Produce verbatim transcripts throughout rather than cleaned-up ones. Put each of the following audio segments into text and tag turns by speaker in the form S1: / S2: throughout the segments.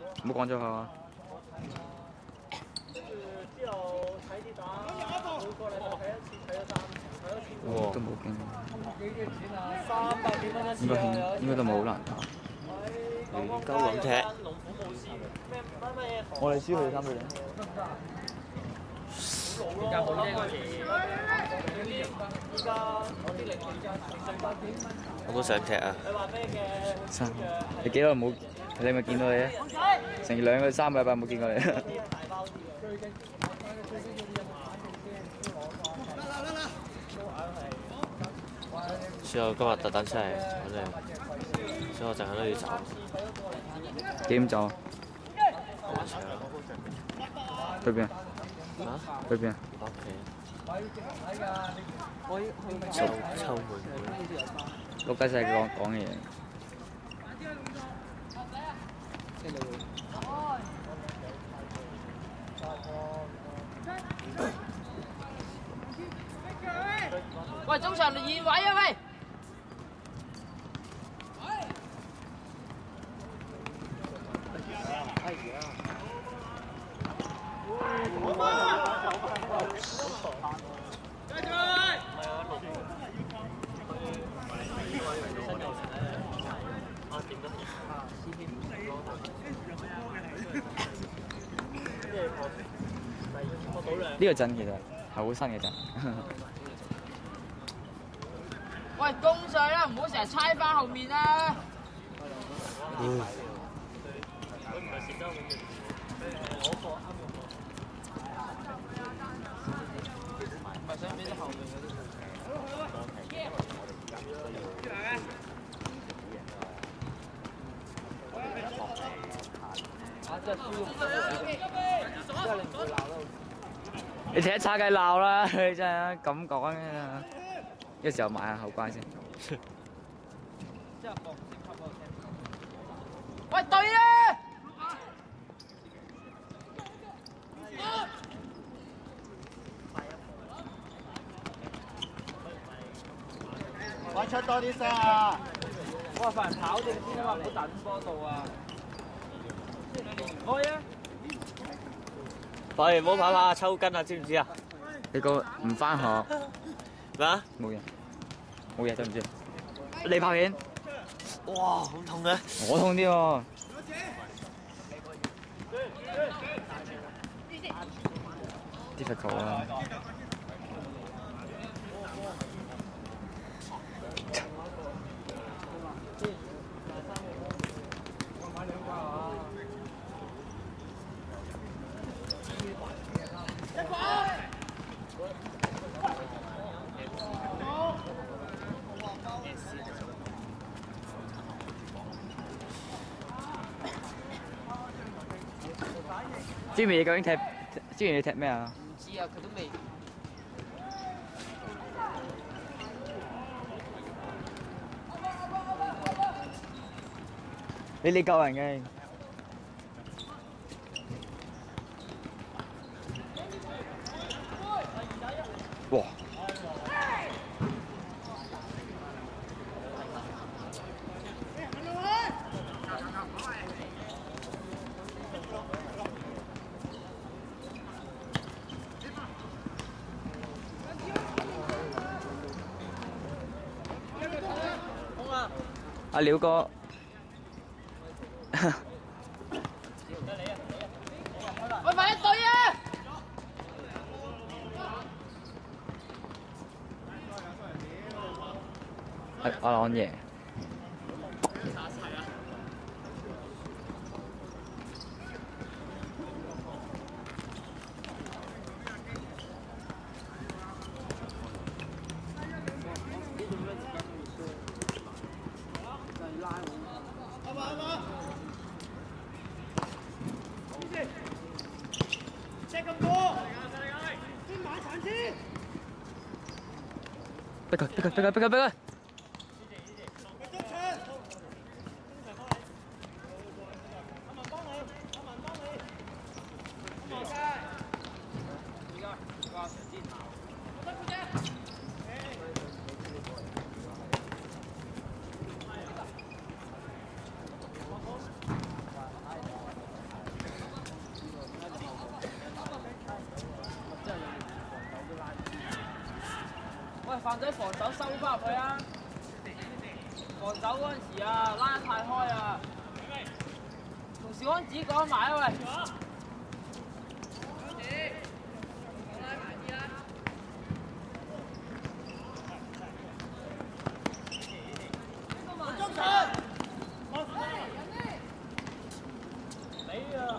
S1: 唔好講咗佢啊！
S2: 之後睇啲打，每個禮拜睇一次，睇咗三次，睇咗千
S1: 哇！都冇經驗。
S2: 三百幾蚊一次
S1: 應該
S2: 啊！
S1: 應該都冇好難打。
S3: 鳩咁踢。
S2: 龍虎武師咩乜乜嘢？
S1: 我哋輸佢哋三比零。
S2: 而家冇啫嗰時，而家我啲零而家成百幾蚊。
S3: 有冇想踢啊？
S2: 你話咩嘅？
S1: 三，你幾耐冇？你咪見到你啊？成兩個三個禮拜冇見過你。
S2: 大包啲嘅。
S3: 所以我今日特登出嚟揾你，所以我陣間都要走。
S1: 幾點走？
S3: 我搶。
S1: 去邊啊？
S3: 啊？
S1: 去邊啊？
S3: 屋企。抽抽妹妹。
S1: 碌雞細講講嘢。
S4: 喂，中場移位啊喂！
S2: 哎呀！
S1: 呢個陣其實係好新嘅陣。
S4: 喂，攻上啦，唔好成日猜翻後面啦。
S3: 嗯。
S4: 唔係想俾啲後面嗰啲。啊！真係輸咗，真係你唔會鬧啦。
S1: 你踢一叉雞鬧啦！你真係咁講嘅。有時候買下後關先。
S4: 喂，對啊！
S2: 喂，出多啲聲啊！
S4: 我話快人跑定先啊嘛，唔好等波度啊！開啊！
S3: 喂，唔好跑跑啊，抽筋啊，知唔知啊？
S1: 你個唔返學
S3: 咩啊？
S1: 冇嘢，冇嘢，知唔知？你拍片？
S3: 哇，好痛嘅！
S1: 我痛啲喎。difficult 啊！Jimmy 你究竟踢？Jimmy你踢咩啊？
S4: 唔知啊，佢都未。
S1: 你你救人嘅。哇！阿廖哥，
S4: 喂，快啲對啊！
S1: 阿阿朗爺。逼佢，逼佢，逼佢，逼佢，逼佢！
S4: 范仔防守收翻入去啊！防守嗰陣時啊，拉得太開啊！同小安子講埋啊喂！中場。你啊！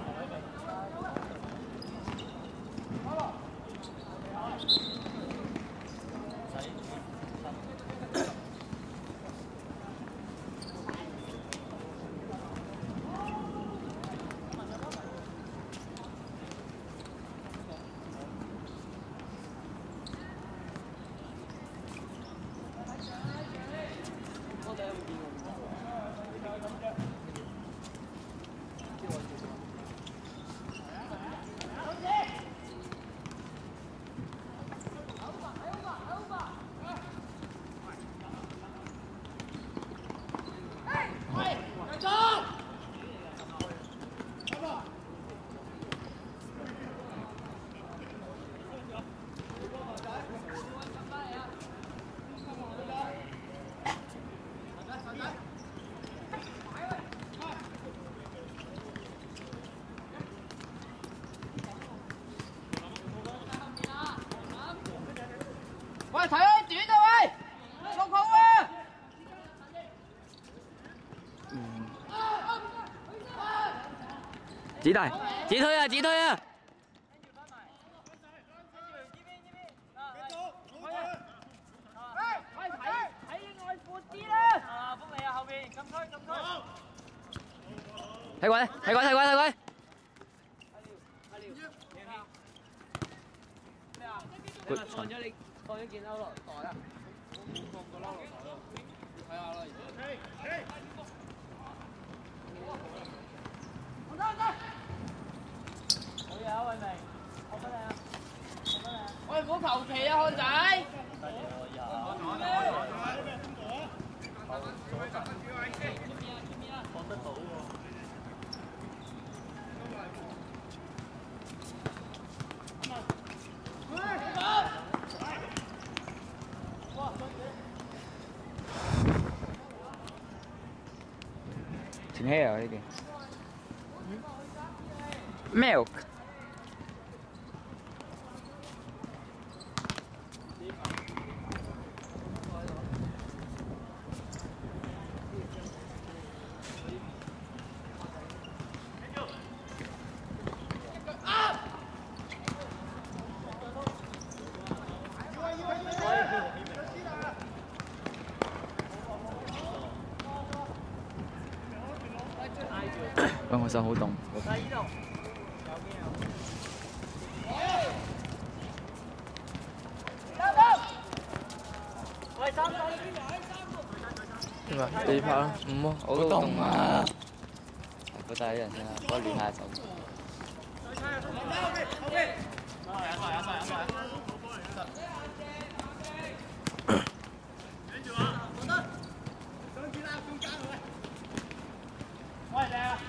S4: 喂，睇開短啊喂，落後啊！
S1: 嗯。子大，子推啊，子推啊！
S4: 喂，睇睇另外闊啲啦！啊，福利啊，後邊禁區禁區。
S1: 睇鬼，睇鬼，睇鬼，睇鬼！
S4: 咩啊？
S1: 放
S4: 咗你放咗件褸落袋啊！我冇放個褸落袋咯，你睇下啦，而家。我得我得。好嘢啊，偉明，我俾你啊，我俾你啊。喂，唔好求其啊，漢仔。放得到喎。
S1: 挺黑啊呢件。Milk。喂，我手好凍。
S3: 點啊？第二拍啦，五啊，我都凍啊！
S1: 嗰帶啲人先啦，我練下手。
S2: 喂，嚟啊！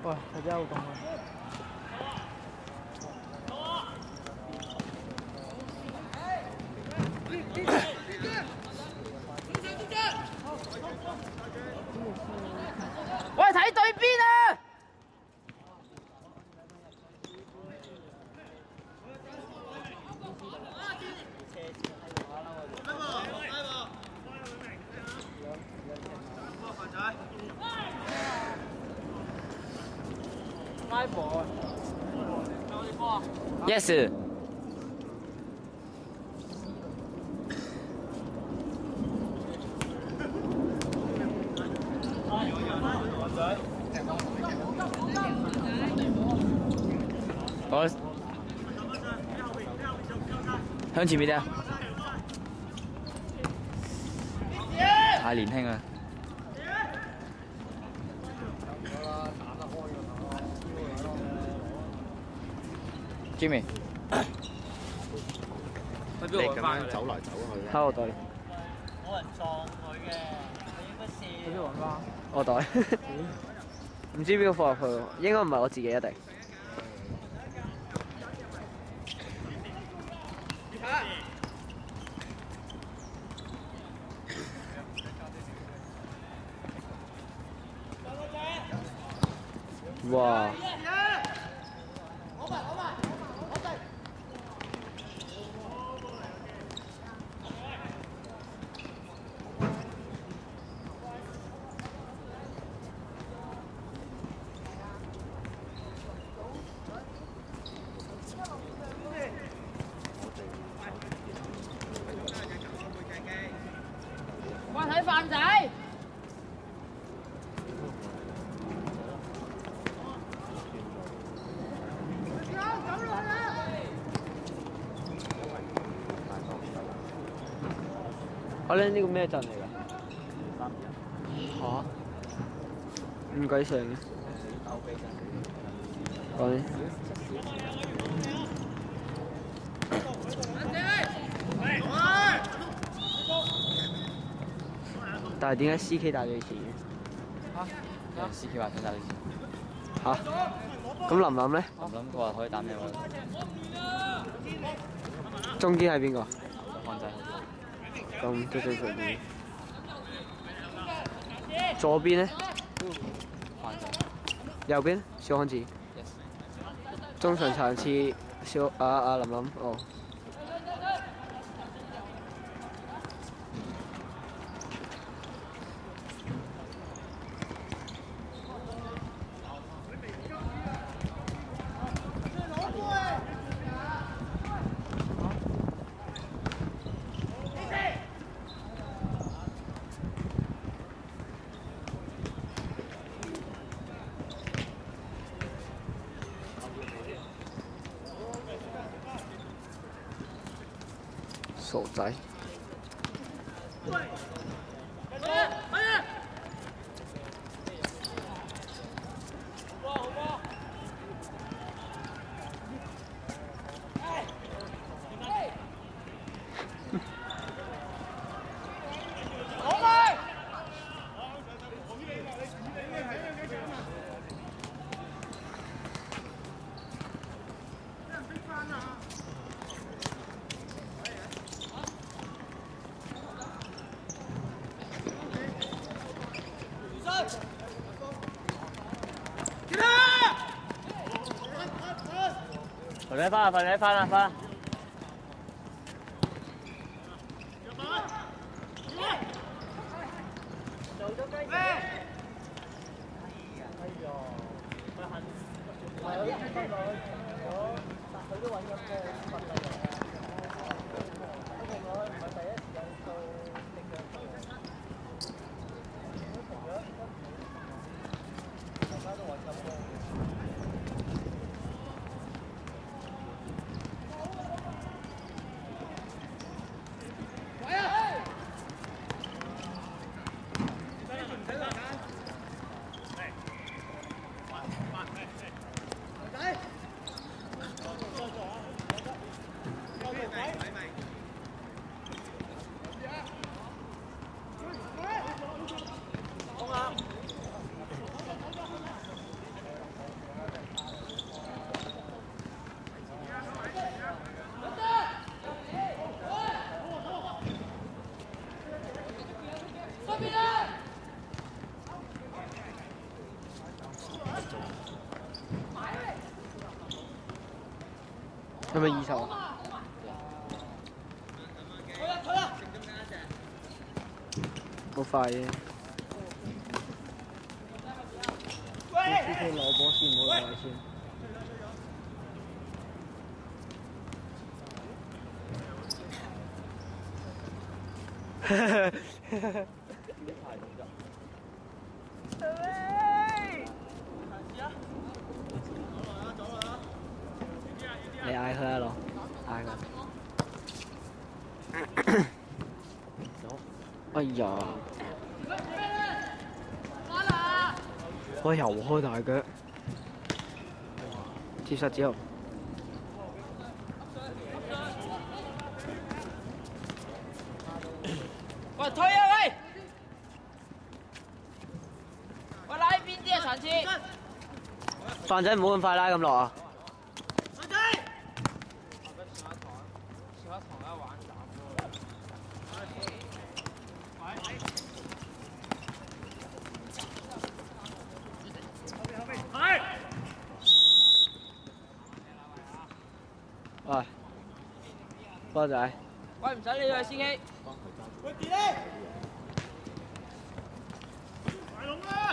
S4: 哇，佢真係好凍啊！喂，睇對邊啊！拉波啊！有啲波啊
S1: ！Yes。我向前面啲啊！太年輕啦。Jimmy，
S3: 你咁樣走來走去。
S1: 喺我袋。
S2: 冇人撞佢嘅，佢應該射。
S4: 佢都揾翻。
S5: 我袋。唔知邊個放入去喎，應該唔係我自己一定。哇！
S4: 喂，睇飯仔。
S5: 我咧呢個咩陣嚟㗎？嚇？咁鬼上嘅？講。但係點解 C K 帶你錢嘅？
S1: 嚇？C K 話想帶你錢。
S5: 嚇？咁林林咧？
S1: 林林佢話可以打咩位？
S5: 中堅係邊個？
S1: 漢仔。
S5: 咁都最隨便。左邊咧？
S1: 漢仔。
S5: 右邊小漢子。中場場次小啊啊林林哦。傻仔。
S2: 快啲翻啦！快啲翻啦！翻啦！
S5: 係咪二十啊？好快嘅。先先攞波先，唔好攞位先。你嗌佢啊，攞嗌佢。哎呀！我又開大腳，接實之後。
S4: 喂，推啊喂！喂，拉邊啲啊，陳次？
S5: 飯仔唔好咁快拉咁落啊！喂，波仔。
S4: 喂，唔使理佢，司機。喂，點咧？大龍啊！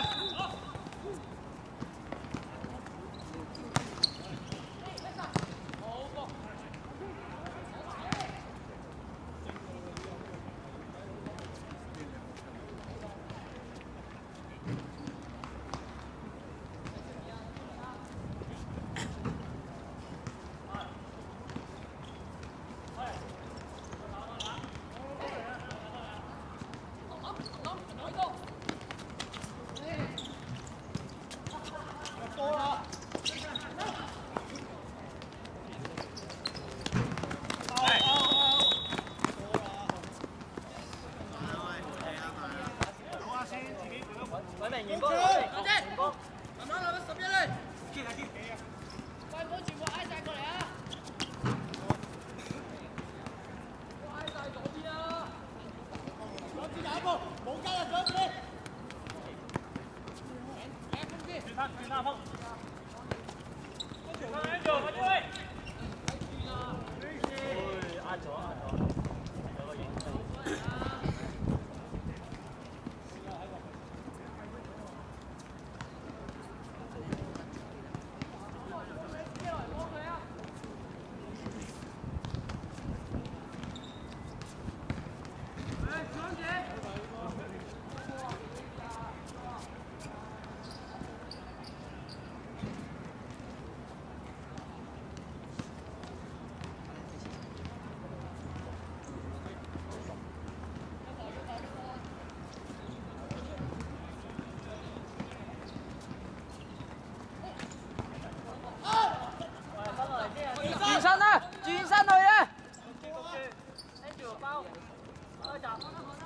S4: 轉身啦，轉身去啊！拎住個包，開閘。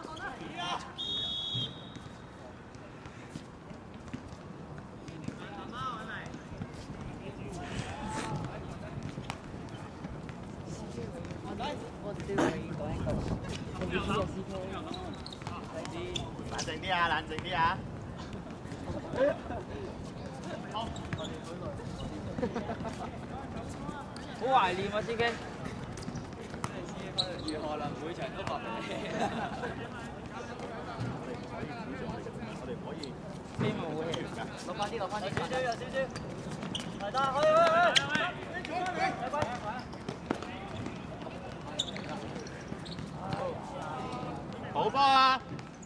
S2: 冷靜啲啊！冷靜啲啊！
S4: 好懷念啊，司機。
S2: 如何能每場都發俾你？我哋唔可以
S4: 邊冇嘅？
S2: 落翻啲，落翻啲，
S4: 少少，有少少。嚟得，去去去！
S2: 好波啊！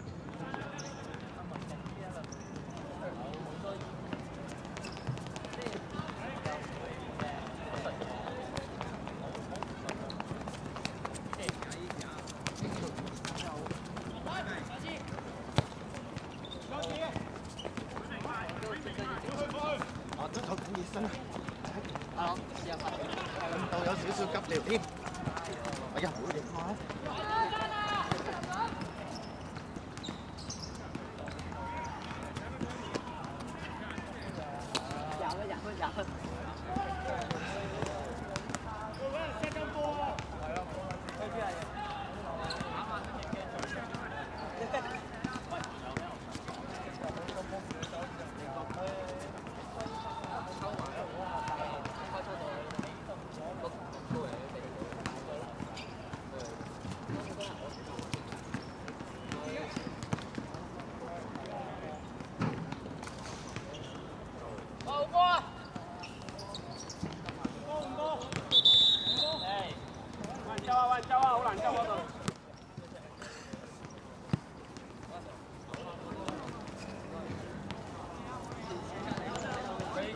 S2: 到有少少急尿添，哎呀，好型啊！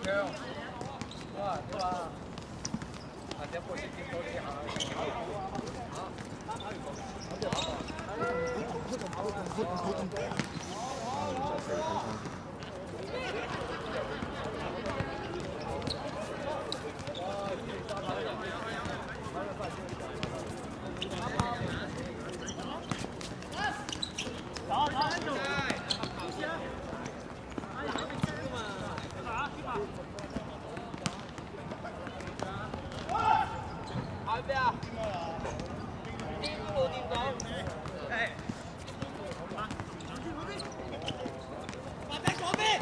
S4: 喺邊啊？掂路掂到。係。馬仔嗰邊。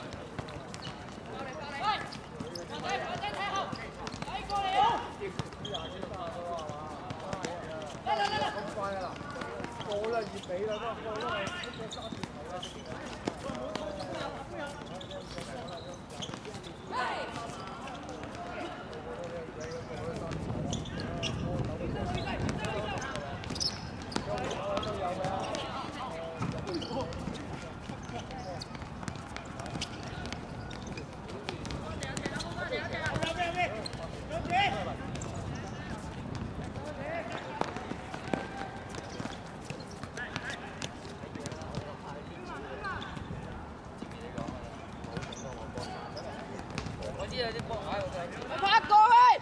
S4: 喂，馬仔馬仔睇後，睇過嚟啊！嚟嚟嚟嚟！咁快啊！過啦，熱比啦，都過啦。我知有啲波喺度。拍過去。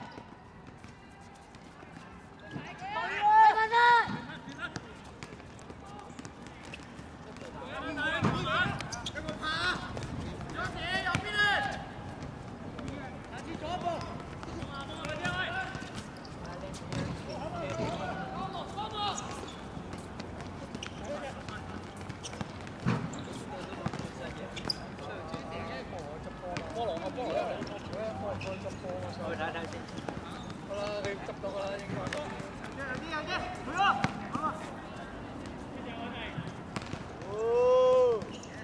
S4: 菠蘿啊菠蘿啊！去睇睇先。好啦，佢執到㗎啦，應該。有啲有啲，去咯！哦。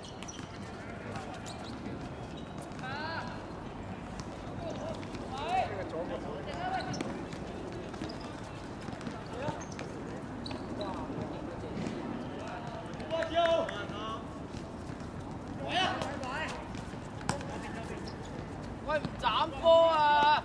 S4: 呢個左個。我跳。喂啊！喂，唔斬波啊！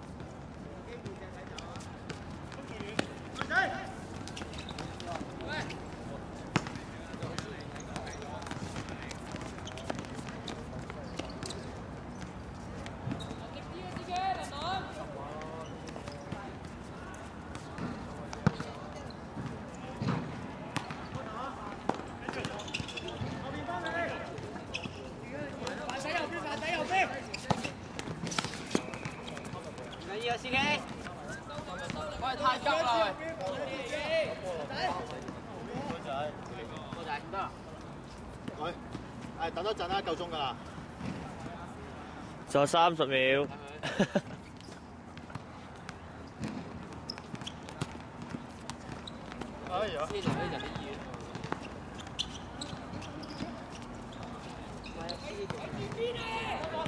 S4: 第二個司機，喂，太急啦！波仔，波仔，唔得啦！佢，誒等多陣啦，夠鐘㗎啦。
S3: 仲有三十秒。
S2: 哎呀！呢度呢就啲醫院。喂，邊啊？